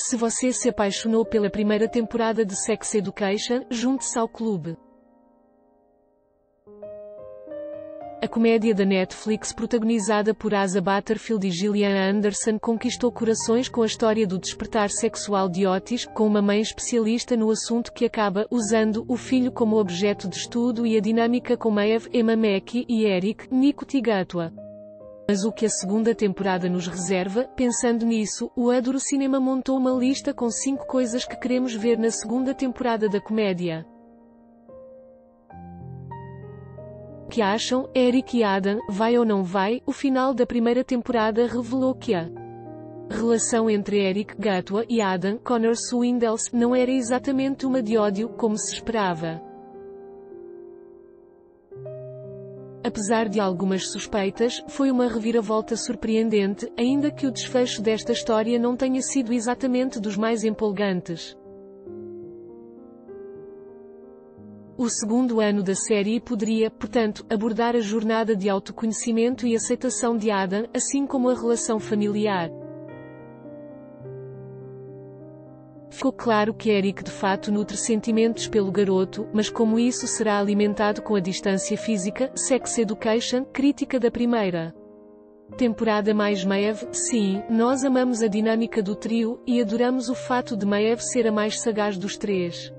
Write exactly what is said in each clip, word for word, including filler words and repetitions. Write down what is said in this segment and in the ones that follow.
Se você se apaixonou pela primeira temporada de Sex Education, junte-se ao clube. A comédia da Netflix protagonizada por Asa Butterfield e Gillian Anderson conquistou corações com a história do despertar sexual de Otis, com uma mãe especialista no assunto que acaba usando o filho como objeto de estudo e a dinâmica com Maeve, Emma Mackey e Eric, Nico Tigatua. Mas o que a segunda temporada nos reserva? Pensando nisso, o Adoro Cinema montou uma lista com cinco coisas que queremos ver na segunda temporada da comédia. O que acham? Eric e Adam, vai ou não vai? O final da primeira temporada revelou que a relação entre Eric Gatua e Adam Connor Swindles não era exatamente uma de ódio, como se esperava. Apesar de algumas suspeitas, foi uma reviravolta surpreendente, ainda que o desfecho desta história não tenha sido exatamente dos mais empolgantes. O segundo ano da série poderia, portanto, abordar a jornada de autoconhecimento e aceitação de Adam, assim como a relação familiar. Ficou claro que Eric de fato nutre sentimentos pelo garoto, mas como isso será alimentado com a distância física? Sex Education, crítica da primeira temporada mais Maeve. Sim, nós amamos a dinâmica do trio, e adoramos o fato de Maeve ser a mais sagaz dos três.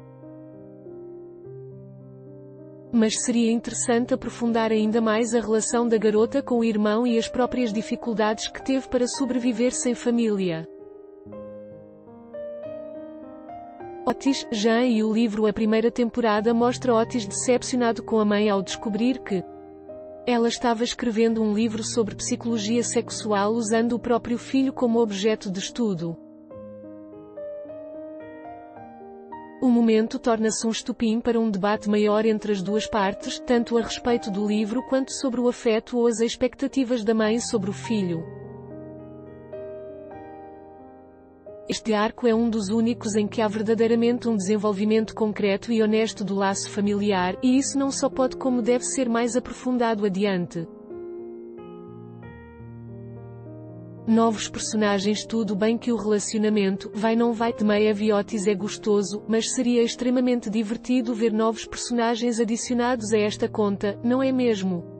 Mas seria interessante aprofundar ainda mais a relação da garota com o irmão e as próprias dificuldades que teve para sobreviver sem família. Otis, Jean e o livro A primeira temporada mostra Otis decepcionado com a mãe ao descobrir que ela estava escrevendo um livro sobre psicologia sexual usando o próprio filho como objeto de estudo. O momento torna-se um estopim para um debate maior entre as duas partes, tanto a respeito do livro quanto sobre o afeto ou as expectativas da mãe sobre o filho. Este arco é um dos únicos em que há verdadeiramente um desenvolvimento concreto e honesto do laço familiar, e isso não só pode como deve ser mais aprofundado adiante. Novos personagens. Tudo bem que o relacionamento, vai não vai, de Maeve e Otis é gostoso, mas seria extremamente divertido ver novos personagens adicionados a esta conta, não é mesmo?